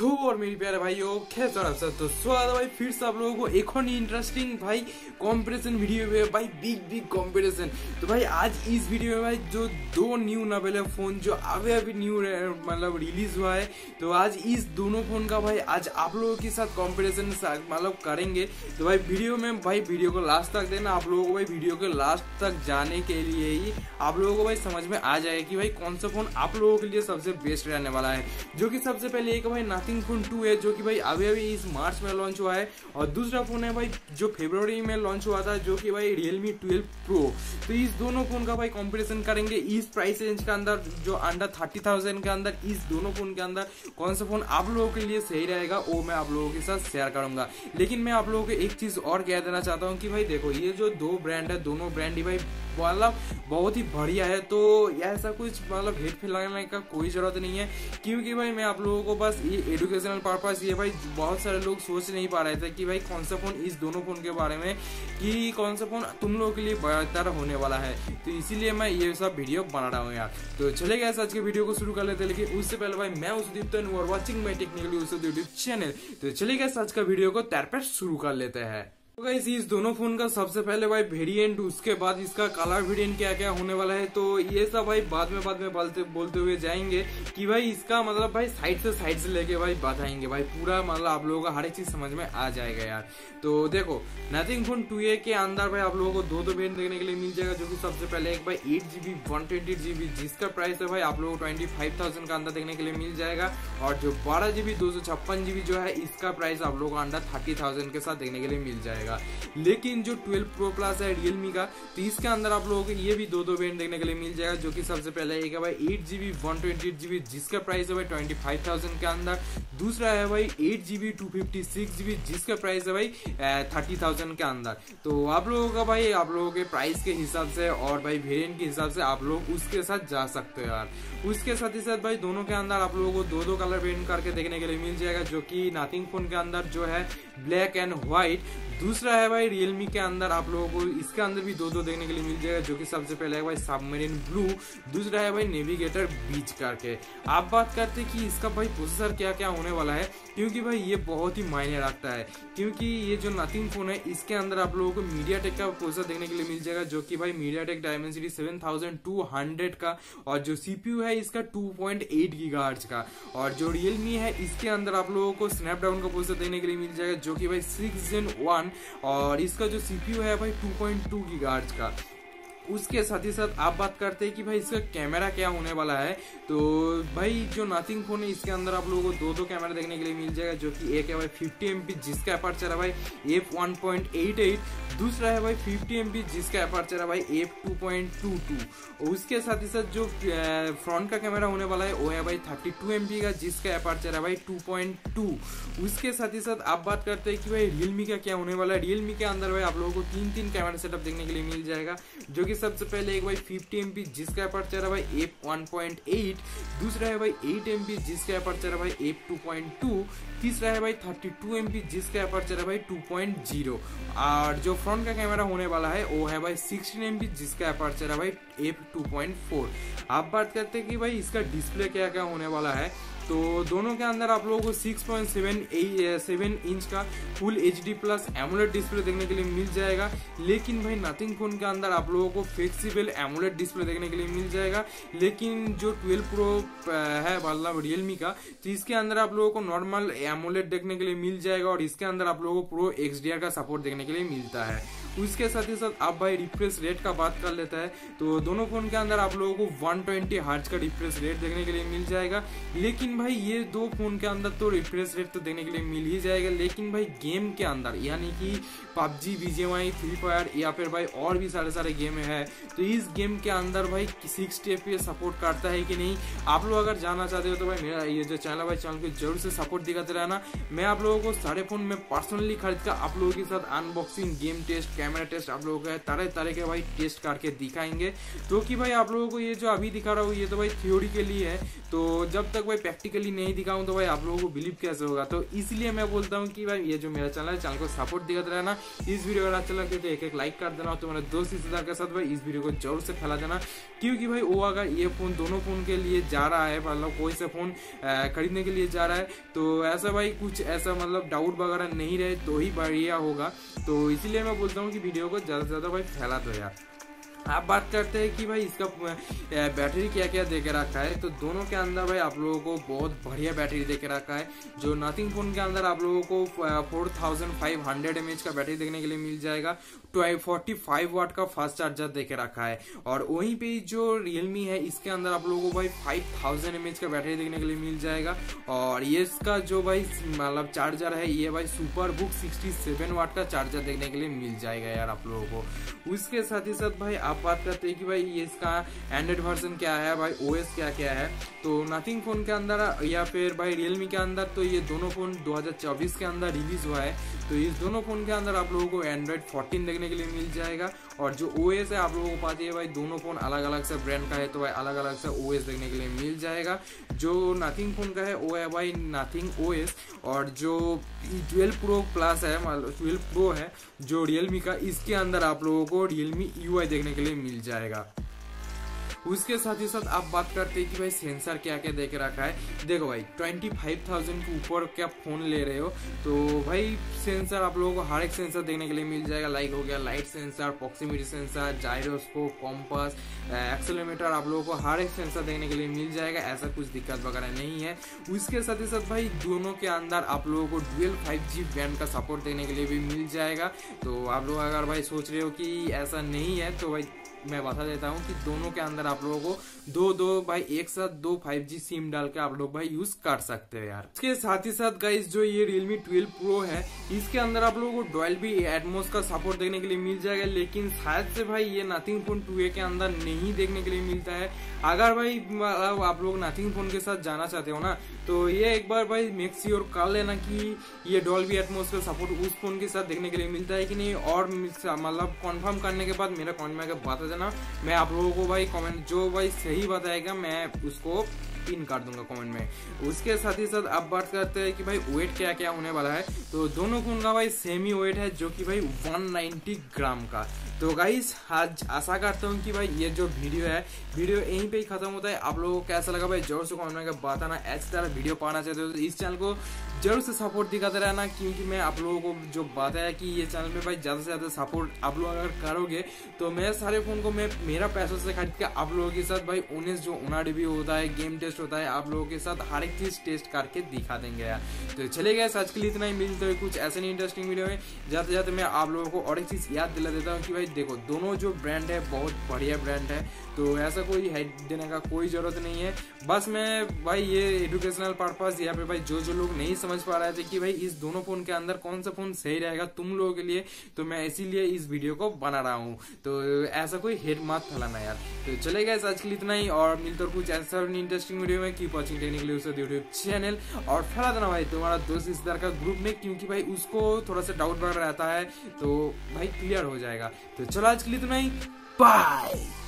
और मेरी प्यारे भाइयों कैसे हो आप सब। तो स्वागत है भाई फिर से आप लोगों को एक और इंटरेस्टिंग भाई कंपैरिजन वीडियो में भाई बिग कंपैरिजन। तो भाई आज इस वीडियो में भाई जो दो न्यू नवेले फोन जो अभी न्यू मतलब रिलीज हुआ है, तो आज इस दोनों फोन का भाई आज आप लोगों के साथ कंपैरिजन मतलब करेंगे। तो भाई वीडियो में भाई वीडियो को लास्ट तक देना। आप लोगों को भाई वीडियो के लास्ट तक जाने के लिए ही आप लोगों को भाई समझ में आ जाएगा कि भाई कौन सा फोन आप लोगों के लिए सबसे बेस्ट रहने वाला है। जो कि सबसे पहले एक भाई नथिंग फोन 2 है जो कि भाई अभी इस मार्च में लॉन्च हुआ है, और दूसरा फोन है भाई जो फरवरी में लॉन्च हुआ था जो कि भाई Realme 12 Pro। तो इस दोनों फोन का भाई कंपैरिजन करेंगे इस प्राइस रेंज के अंदर जो अंडर 30,000 के अंदर। इस दोनों फोन के अंदर कौन सा फोन आप लोगों के लिए सही रहेगा वो मैं आप लोगों के साथ शेयर करूंगा। लेकिन मैं आप लोगों को एक चीज और कह देना चाहता हूँ कि भाई देखो ये जो दो ब्रांड है दोनों ब्रांड ही भाई मतलब बहुत ही बढ़िया है। तो ऐसा कुछ मतलब हेट फैलाने का कोई जरूरत नहीं है, क्योंकि भाई मैं आप लोगों को बस ये एजुकेशनल पर्पस ये भाई बहुत सारे लोग सोच नहीं पा रहे थे कि भाई कौन सा फोन इस दोनों फोन के बारे में कि कौन सा फोन तुम लोगों के लिए बेहतर होने वाला है। तो इसीलिए मैं ये सब वीडियो बना रहा हूँ यार। तो चलेगा आज के वीडियो को शुरू कर लेते हैं, लेकिन उससे पहले भाई मैं उसदीप you are watching my Technically YouTube channel. तो चलेगा आज का वीडियो को तैर पर शुरू कर लेते हैं। तो गाइस इस दोनों फोन का सबसे पहले भाई वेरिएंट, उसके बाद इसका कलर वेरिएंट क्या क्या होने वाला है, तो ये सब भाई बाद में बोलते हुए जाएंगे कि भाई इसका मतलब भाई साइड से लेके भाई बताएंगे भाई पूरा मतलब आप लोगों का हर एक चीज समझ में आ जाएगा यार। तो देखो नथिंग फोन 2A के अंदर भाई आप लोगों को दो वेरिएंट देखने के लिए मिल जाएगा। जो कि सबसे पहले एक भाई 8GB 128GB जिसका प्राइस है भाई आप लोगों को 25,000 का अंदर देखने के लिए मिल जाएगा, और जो 12GB 256GB जो है इसका प्राइस आप लोगों को अंडर 30,000 के साथ देखने के लिए मिल जाएगा। लेकिन जो 12 Pro Plus है Realme का, तो इसके अंदर आप लोगों को ये भी दो वेरिएंट देखने के लिए मिल जाएगा। जो कि सबसे पहले एक है भाई 8GB 128GB जिसका प्राइस है भाई 25,000 के अंदर। दूसरा है भाई 8GB 256GB जिसका प्राइस है भाई 30,000 के अंदर। तो आप लोगों का भाई आप लोगों के प्राइस के हिसाब से और भाई वेरिएंट के हिसाब से आप लोग उसके साथ जा सकते हो यार। उसके साथ ही साथ भाई दोनों के अंदर आप लोगों को दो कलर वेरिएंट करके देखने के लिए मिल जाएगा। जो कि नथिंग फोन के अंदर जो है ब्लैक एंड व्हाइट, दूसरा है भाई Realme के अंदर आप लोगों को इसके अंदर भी दो देखने के लिए मिल जाएगा। जो कि सबसे पहले है भाई सबमरीन ब्लू, दूसरा है भाई नेविगेटर बीच करके। आप बात करते हैं कि इसका भाई प्रोसेसर क्या क्या होने वाला है, क्योंकि भाई ये बहुत ही मायने रखता है। क्योंकि ये जो नथिंग फोन है इसके अंदर आप लोगों को MediaTek का प्रोसेसर देखने के लिए मिल जाएगा। जो कि भाई MediaTek Dimensity 7200 का, और जो CPU है इसका 2.8 GHz का। और जो Realme है इसके अंदर आप लोगों को स्नैपड्रैगन का प्रोसेसर देखने के लिए मिल जाएगा। जो कि भाई 6 Gen 1, और इसका जो CPU है भाई 2.2 GHz का। उसके साथ ही साथ आप बात करते हैं कि भाई इसका कैमरा क्या होने वाला है, तो भाई जो नथिंग फोन है इसके अंदर आप लोगों को दो कैमरा देखने के लिए मिल जाएगा। जो कि एक है भाई 50MP जिसका अपर्चर है भाई f1.88, दूसरा है भाई 50MP जिसका अपर्चर है भाई f2.22। उसके साथ ही साथ जो फ्रंट का कैमरा होने वाला है वो है भाई 32MP का जिसका अपर्चर है भाई 2.2। उसके साथ ही साथ आप बात करते हैं कि भाई Realme का क्या होने वाला है। Realme के अंदर भाई आप लोगों को तीन कैमरा सेटअप देखने के लिए मिल जाएगा। जो कि सबसे पहले एक भाई 50MP जिसका अपर्चर है भाई f1.8, दूसरा है भाई 8MP जिसका अपर्चर है भाई f2.2, तीसरा है भाई 32MP जिसका अपर्चर है भाई 2.0। और जो फ्रंट का कैमरा होने वाला है वो है भाई 16MP जिसका अपर्चर है भाई f2.4। आप बात करते हैं कि भाई इसका डिस्प्ले क्या क्या होने वाला है, तो दोनों के अंदर आप लोगों को 6.7 इंच का full HD plus AMOLED display देखने के लिए मिल जाएगा। लेकिन भाई नथिंग फोन के अंदर आप लोगों को फ्लेक्सिबल एमोलेड डिस्प्ले देखने के लिए मिल जाएगा। लेकिन जो 12 Pro है मतलब Realme का, तो इसके अंदर आप लोगों को नॉर्मल एमोलेड देखने के लिए मिल जाएगा, और इसके अंदर आप लोगों को Pro XDR का सपोर्ट देखने के लिए मिलता है। उसके साथ ही साथ आप भाई रिफ्रेश रेट का बात कर लेता है, तो दोनों फोन के अंदर आप लोगों को 120 हर्ट्ज का रिफ्रेश रेट देखने के लिए मिल जाएगा। लेकिन भाई ये दो फोन के अंदर तो रिफ्रेश रेट तो देखने के लिए मिल ही जाएगा, लेकिन भाई गेम के अंदर यानी कि PUBG, BGMI, फ्री फायर या फिर भाई और भी सारे गेम है, तो इस गेम के अंदर भाई 60 FPS सपोर्ट करता है कि नहीं, आप लोग अगर जानना चाहते हो तो भाई मेरा ये जो चैनल भाई चैनल को जरूर से सपोर्ट दिखाते रहना। मैं आप लोगों को सारे फोन में पर्सनली खरीद कर आप लोगों के साथ unboxing, game test, camera test आप लोगों का तरह तरह के भाई टेस्ट करके दिखाएंगे। तो कि भाई आप लोगों को ये जो अभी दिखा रहा हूँ ये तो भाई थ्योरी के लिए है, तो जब तक भाई प्रैक्टिकली नहीं दिखाऊं तो भाई आप लोगों को बिलीव कैसे होगा। तो इसलिए मैं बोलता हूँ कि भाई ये जो मेरा चैनल है, चैनल को सपोर्ट दिखाते रहना। इस वीडियो अगर अच्छा लगता है तो एक लाइक कर देना, तो मेरे दोस्त रिश्तेदार के साथ भाई इस वीडियो को जरूर से फैला देना, क्योंकि भाई वो अगर ये फोन दोनों फोन के लिए जा रहा है, मतलब कोई सा फोन खरीदने के लिए जा रहा है, तो ऐसा भाई कुछ ऐसा मतलब डाउट वगैरह नहीं रहे तो ही बढ़िया होगा। तो इसीलिए मैं बोलता हूँ कि वीडियो को ज्यादा से ज्यादा भाई फैला दो यार। आप बात करते हैं कि भाई इसका बैटरी क्या क्या दे के रखा है, तो दोनों के अंदर भाई आप लोगों को बहुत बढ़िया बैटरी दे के रखा है। जो नथिंग फोन के अंदर आप लोगों को 4500 mAh का बैटरी देखने के लिए मिल जाएगा, 45 वाट का फास्ट चार्जर दे के रखा है। और वहीं पे जो रियलमी है इसके अंदर आप लोगों को भाई 5000 mAh का बैटरी देखने के लिए मिल जाएगा। और ये इसका जो भाई मतलब चार्जर है ये भाई सुपर बुक 67 वाट का चार्जर देखने के लिए मिल जाएगा यार आप लोगों को। उसके साथ ही साथ भाई आप बात करते हैं कि भाई ये इसका एंड्रॉइड वर्जन क्या है, भाई ओएस क्या क्या है, तो नथिंग फोन के अंदर या फिर भाई रियलमी के अंदर, तो ये दोनों फोन 2024 के अंदर रिलीज हुआ है। तो इस दोनों फोन के अंदर आप लोगों को एंड्रॉइड 14 देखने के लिए मिल जाएगा। और जो ओएस है आप लोगों को पता है भाई दोनों फोन अलग अलग से ब्रांड का है, तो भाई अलग अलग से ओएस देखने के लिए मिल जाएगा। जो नथिंग फोन का है वो है भाई नथिंग ओएस, और जो 12 प्रो प्लस है, मतलब 12 प्रो है जो रियलमी का, इसके अंदर आप लोगों को रियलमी यूआई देखने के लिए मिल जाएगा। उसके साथ ही साथ आप बात करते हैं कि भाई सेंसर क्या क्या दे के रखा है। देखो भाई 25,000 के ऊपर क्या फोन ले रहे हो तो भाई सेंसर आप लोगों को हर एक सेंसर देखने के लिए मिल जाएगा। लाइक हो गया light sensor, proximity sensor, gyroscope, compass, accelerometer, आप लोगों को हर एक सेंसर देखने के लिए मिल जाएगा। ऐसा कुछ दिक्कत वगैरह नहीं है। उसके साथ ही साथ भाई दोनों के अंदर आप लोगों को डुअल 5G बैंड का सपोर्ट देने के लिए भी मिल जाएगा। तो आप लोग अगर भाई सोच रहे हो कि ऐसा नहीं है तो भाई मैं बता देता हूँ कि दोनों के अंदर आप लोगों को दो भाई एक साथ 2 5G सिम डाल के आप लोग भाई यूज कर सकते हो यार। इसके साथ ही साथ गाइस जो ये Realme 12 Pro है इसके अंदर आप लोगों को Dolby Atmos का सपोर्ट देखने के लिए मिल जाएगा, लेकिन शायद से भाई ये नथिंग फोन 2A के अंदर नहीं देखने के लिए मिलता है। अगर भाई आप लोग नथिंग फोन के साथ जाना चाहते हो ना तो ये एक बार भाई मेक श्योर कर लेना कि ये Dolby Atmos का सपोर्ट उस फोन के साथ देखने के लिए मिलता है कि नहीं, और मतलब कंफर्म करने के बाद मेरा कमेंट में बता देना। मैं आप लोगों को भाई कमेंट जो भाई सही बताएगा मैं उसको पिन कर दूंगा कमेंट में। उसके साथ ही साथ आप बात करते हैं कि भाई वेट क्या क्या होने वाला है, तो दोनों फोन का भाई सेम ही वेट है जो कि भाई 190 ग्राम का। तो गाइस आज आशा करता हूँ कि भाई ये जो वीडियो है वीडियो यहीं पे ही खत्म होता है। आप लोगों को कैसा लगा भाई जरूर से कमेंट में बताना। ऐसी तरह वीडियो पाना चाहते हो तो इस चैनल को जरूर से सपोर्ट दिखाते रहना, क्योंकि मैं आप लोगों को जो बताया कि ये चैनल में भाई ज्यादा से ज्यादा सपोर्ट आप लोग अगर करोगे तो मैं सारे फोन को मैं मेरा पैसों से खरीद के आप लोगों के साथ भाई ऑनेस्ट जो ओनर रिव्यू होता है, गेम टेस्ट होता है, आप लोगों के साथ हर एक चीज टेस्ट करके दिखा देंगे यार। तो चले गए आज के लिए इतना ही, मिलते हुए कुछ ऐसे नहीं इंटरेस्टिंग वीडियो में। जाते जाते मैं आप लोगों को और एक चीज याद दिला देता हूँ कि भाई देखो दोनों जो ब्रांड है बहुत बढ़िया ब्रांड है, तो ऐसा कोई हाइट देने का कोई जरूरत नहीं है। बस मैं भाई ये एजुकेशनल पर्पस यहाँ पे भाई जो लोग नहीं समझ पा रहे थे कि भाई इस दोनों फोन के अंदर कौन सा फोन सही रहेगा तुम लोगों के लिए, तो मैं इसीलिए इस वीडियो को बना रहा हूँ। तो ऐसा कोई हेड मत फैलाना यार। तो चलेगा आज के लिए इतना ही, और मिलते कुछ ऐसा इंटरेस्टिंग वीडियो में। Keep watching Technically YouTube channel, और फैला देना भाई तुम्हारा दोस्त रिश्तेदार का ग्रुप में, क्योंकि भाई उसको थोड़ा सा डाउट वगैरह रहता है तो भाई क्लियर हो जाएगा। तो चलो आज के लिए इतना ही, बाय।